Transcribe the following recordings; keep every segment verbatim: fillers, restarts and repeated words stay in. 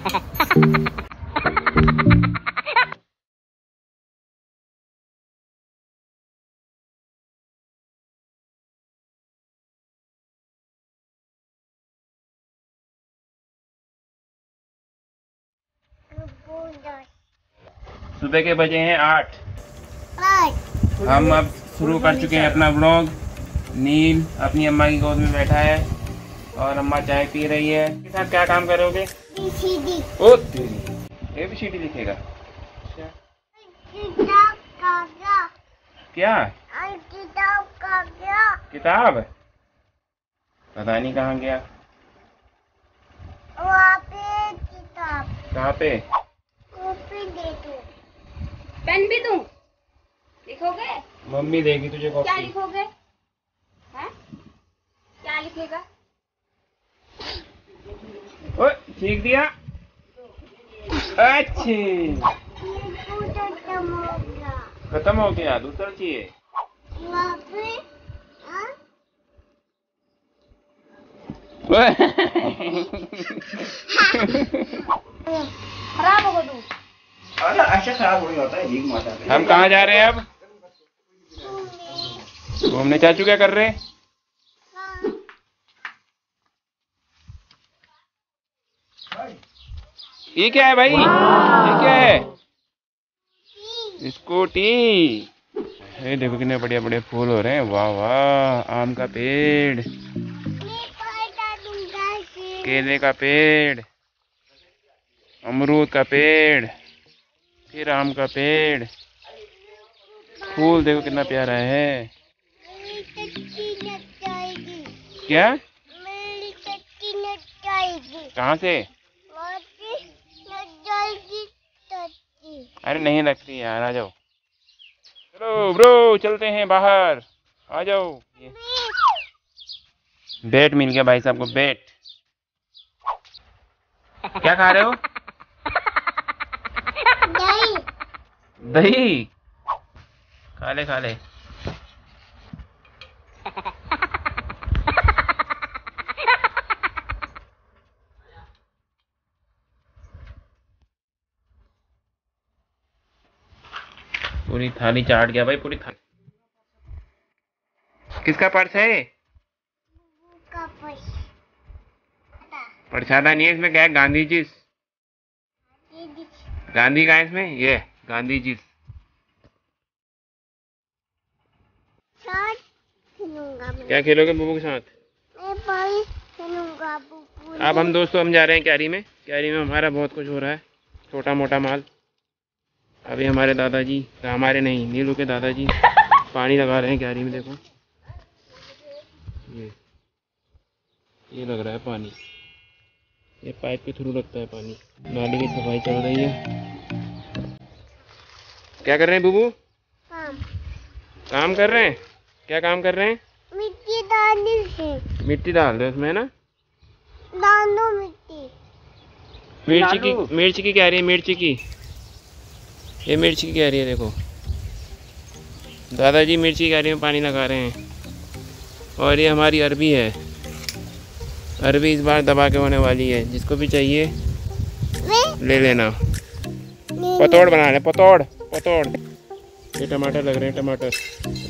सुबह के बजे हैं आठ। आठ। हम अब शुरू कर चुके हैं अपना व्लॉग। नील अपनी अम्मा की गोद में बैठा है और अम्मा चाय पी रही है। इसके साथ क्या काम करोगे? ओ तेरी ए बी सी डी लिखेगा। क्या किताब का क्या? किताब पता नहीं कहाँ गया। वहाँ पे किताब। कहाँ पे? कॉपी दे दो। पेन भी दूँ? लिखोगे? मम्मी देगी तुझे कॉपी। क्या लिखोगे? हैं? क्या लिखेगा? ओए ठीक दिया। अच्छे खत्म हो गया। खत्म हो गया, दूसरा चाहिए। वहाँ पे हाँ? खराब होगा दूध। अरे ऐसा खराब हो होता है। भीख माता है। हम कहाँ जा रहे हैं अब? घूमने। चाचू क्या कर रहे हैं? ये क्या है भाई? ये क्या है? स्कूटी। ये देखो कितने बढ़िया बढ़िया फूल हो रहे हैं। वाह वाह। आम का पेड़, केले का पेड़, अमरूद का पेड़, फिर आम का पेड़। फूल देखो कितना प्यारा है। क्या? मेरी चट्टी नच जाएगी। कहाँ से? नच जाएगी चट्टी। अरे नहीं लगती यार, आ जाओ। चलो ब्रो चलते हैं बाहर, आ जाओ। ये बैट मिल गया भाई साहब को, बैट। क्या खा रहे हो? दही। दही खा ले खा ले। पूरी थाली चाट गया भाई, पूरी थाली। किसका पर्स है? का पर्स। परछाता नहीं है इसमें। क्या है? गांधी जी। गांधी का है इसमें। ये गांधी जी। साथ खेलूंगा मैं। क्या खेलोगे बुबू के साथ? मैं पानी खेलूंगा बुबू। अब हम दोस्तों हम जा रहे हैं क्यारी में। क्यारी में हमारा बहुत कुछ हो रहा है, छोटा मोटा माल। अभी हमारे दादाजी, हमारे नहीं नीलू के दादाजी पानी लगा रहे हैं क्यारी में। देखो ये ये लग रहा है पानी। ये पाइप के थ्रू लगता है पानी। नाली की सफाई चल रही है। क्या कर रहे हैं बुबू? काम। काम कर रहे हैं? क्या काम कर रहे हैं? मिट्टी डालनी है। मिट्टी डाल रहे हो इसमें ना? डाल दो मिट्टी। मिर्ची की मिर्ची की क्यारी है, मिर्ची की। ये मिर्ची की क्यारी है देखो। दादाजी मिर्ची की क्यारी में पानी लगा रहे हैं। और ये हमारी अरबी है। अरबी इस बार दबा के होने वाली है। जिसको भी चाहिए ले लेना। पतोड़ बना ले, पतोड़ पतोड़। ये टमाटर लग रहे हैं, टमाटर।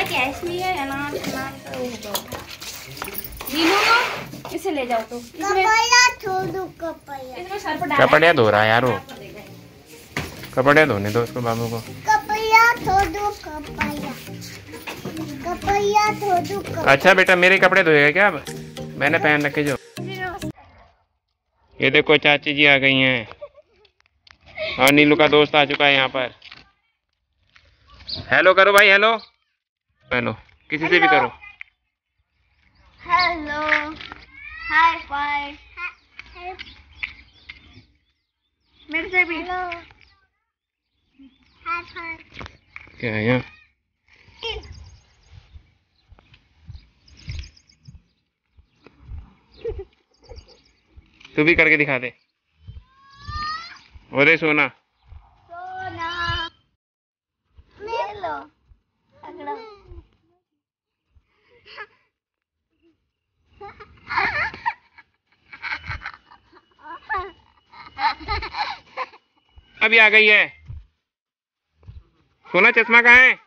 क्या है इसलिए अनाज अनाज का वो होगा। नीलू को इसे ले जाओ तो कपड़ा छोड़ो कपड़ा। इसमें सर पर डाल। कपड़े धो रहा है यार वो, कपड़े धोने दो उसको बाबू को। कपड़ा छोड़ो कपड़ा। कपड़ा छोड़ो कपड़ा। अच्छा बेटा मेरे कपड़े धोएगा क्या अब? मैंने पहन रखे जो। ये देखो चाची जी आ गई हैं और नीलू का दोस्त आ चुका है यहाँ पर। हेलो करो भाई, हेलो हेलो किसी से भी करो। Hello hi five. मेरे से भी। Hello hi five. क्या है यहाँ? तू भी करके दिखा दे। वो दे सोना। सोना ले लो अगला। अभी आ गई है सोना। चश्मा कहाँ है?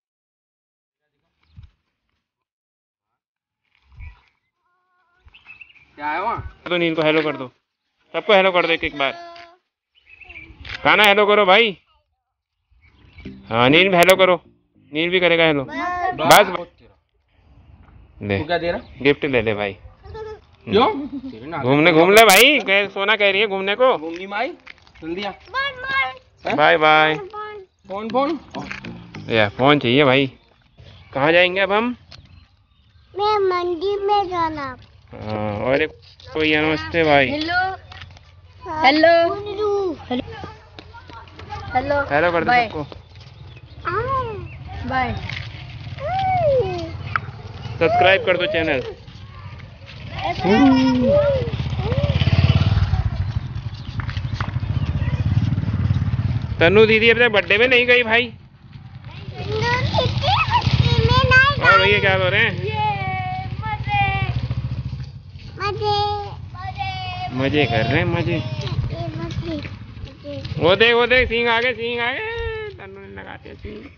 क्या है वहाँ? तो नील को हेलो कर दो, सबको हेलो कर दो एक एक बार। खाना हेलो करो भाई। हाँ नील हेलो करो, नील भी करेगा हेलो। बस ले क्या दे रहा? गिफ्ट ले ले भाई। क्यों? घूमने घूम ले भाई। सोना कह रही है घूमने को। घूमनी माई जल्दी आ। Bye bye. फोन फोन या फोन चाहिए भाई। कहाँ जाएंगे अब हम? मैं मंदिर में जाना। हाँ और एक कोई नमस्ते भाई। हेलो हेलो हेलो हेलो कर दो सबको। बाय। सब्सक्राइब कर दो चैनल। तनु दीदी अपने बर्थडे में नहीं गई भाई। और ये क्या हो रहे हैं? मजे कर रहे हैं मजे। वो देख वो देख सींग आ गए, सींग आ गए। तनु ने लगाते हैं सींग।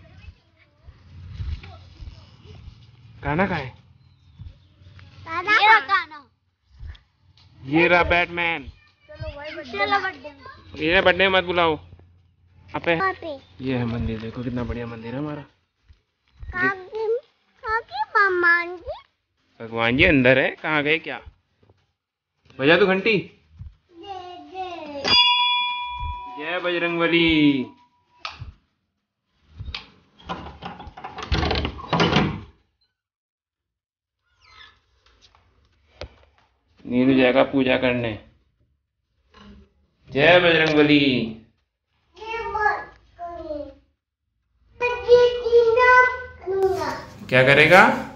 गाना का है ये रहा बैटमैन। ये बर्थडे मत बुलाओ। अबे ये है मंदिर, देखो कितना बढ़िया मंदिर है हमारा। भगवान जी अंदर है, कहाँ गए क्या? बजा तू घंटी। जय बजरंगबली। नीलू जाएगा पूजा करने। जय बजरंगबली। क्या करेगा?